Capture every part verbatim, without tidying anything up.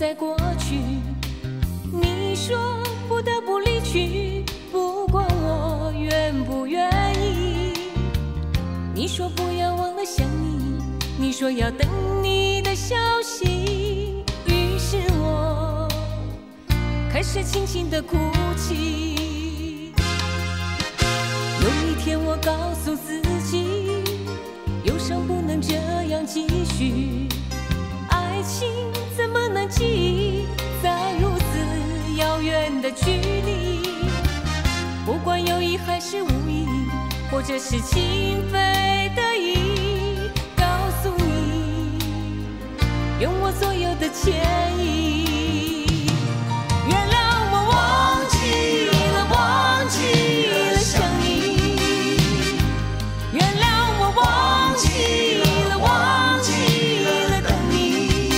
在过去。你说不得不离去，不管我愿不愿意。你说不要忘了想你，你说要等你的消息。于是我开始轻轻地哭泣。有一天我告诉自己，忧伤不能这样继续，爱情怎么能记忆在如此遥远的距离？不管有意还是无意，或者是情非得已，告诉你，用我所有的歉意，原谅我忘记了，忘记了想你，原谅我忘记了，忘记了等你，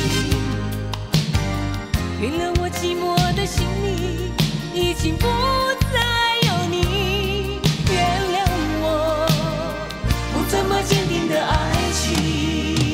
原谅我寂寞的心里已经不再有你，原谅我不怎么坚定的爱情。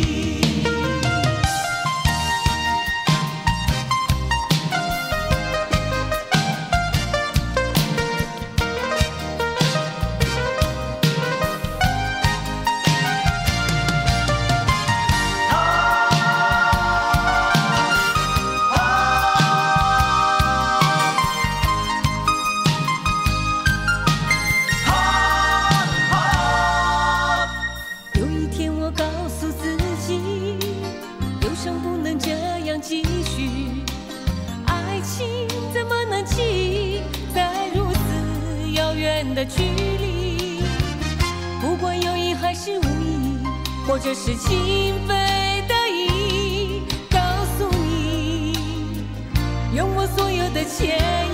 有一天我告诉自己，忧伤不能这样继续，爱情怎么能记忆在如此遥远的距离？不管有意还是无意，或者是情非得已，告诉你，用我所有的歉意。